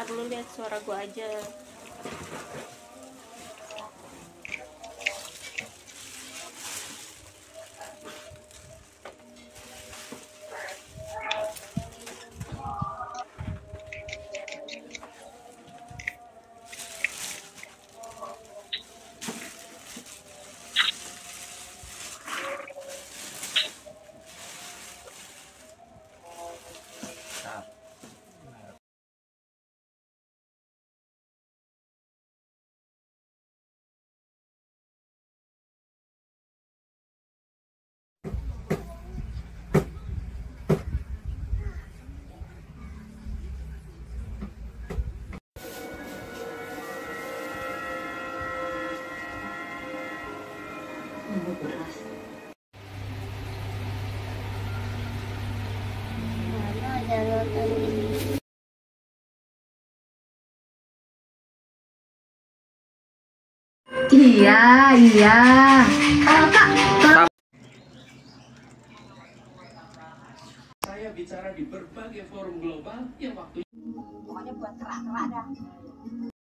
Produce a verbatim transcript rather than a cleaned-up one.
Ntar lu lihat suara gua aja. beras. Mana ada nonton ini? Iya, iya. Oh, Kak. Saya bicara di berbagai forum global yang waktu Pokoknya buat kerak-kerak dah.